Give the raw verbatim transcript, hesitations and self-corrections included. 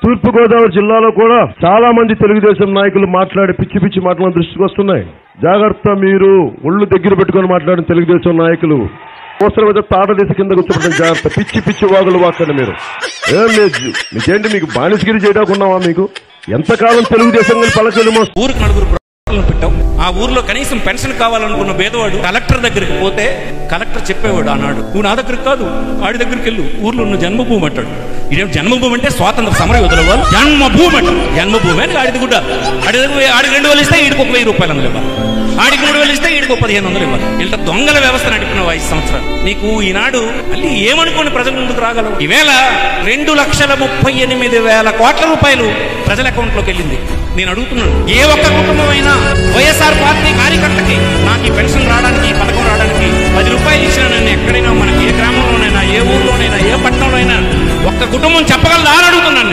తూర్పుగోదావరి జిల్లాలో కూడా చాలా మంది తెలుగుదేశం నాయకులు మాట్లాడి పిచ్చి పిచ్చి మాటలను దృష్టికి వస్తున్నాయి. జాగ్రత్త, మీరు ఒళ్ళు దగ్గర పెట్టుకుని మాట్లాడిన తెలుగుదేశం నాయకులు అవసరం అయితే తాటదీశ కింద కూర్చోబెట్టిన జాగ్రత్త. పిచ్చి పిచ్చి వాగులు వాకండి మీరు. ఏం లేదు, మీకేంటి, మీకు బానిసగిరి చేయడాకున్నావా? మీకు ఎంతకాలం తెలుగుదేశం పలకలు ఊరికి నలుగురు పెట్టావు. ఆ ఊర్లో కనీసం పెన్షన్ కావాలనుకున్న పేదవాడు కలెక్టర్ దగ్గరికి పోతే కలెక్టర్ చెప్పేవాడు ఆనాడు, నువ్వు నా దగ్గరికి కాదు ఆడి దగ్గరికి వెళ్ళు, ఊర్లో ఉన్న జన్మభూమి అంటాడు. ఇదే జన్మభూమి అంటే స్వాతంత్ర సమర యోధుల వాళ్ళు జన్మభూమి అంటారు. జన్మభూమి అని ఆడిది కూడా ఆడి దగ్గర ఆడికి రెండు వేలు ఇస్తే ఈడికి ఒక వెయ్యి రూపాయలు అందులో ఇవ్వాలి, ఆడికి మూడు వేలు ఇస్తే ఈడికి ఒక పదిహేను వందలు ఇవ్వాలి. వీళ్ళ దొంగల వ్యవస్థ నడిపిన ఐదు సంవత్సరాలు. నీకు ఈనాడు మళ్ళీ ఏమనుకోని ప్రజల ముందుకు రాగలవు. ఈవేళ రెండు లక్షల ముప్పై ఎనిమిది వేల కోట్ల రూపాయలు ప్రజల అకౌంట్ లోకి వెళ్ళింది. నేను అడుగుతున్నాను, ఏ ఒక్క కుటుంబం అయినా వైఎస్ఆర్ పార్టీ కార్యకర్తకి నాకు ఈ పెన్షన్ రావడానికి, ఈ పథకం రావడానికి పది రూపాయలు ఇచ్చిన నన్ను ఎక్కడైనా, మనకి ఏ గ్రామంలోనైనా, ఏ ఊర్లోనైనా, ఏ పట్టణంలో అయినా ఒక్క కుటుంబం చెప్పగలదా అని అడుగుతున్నాను.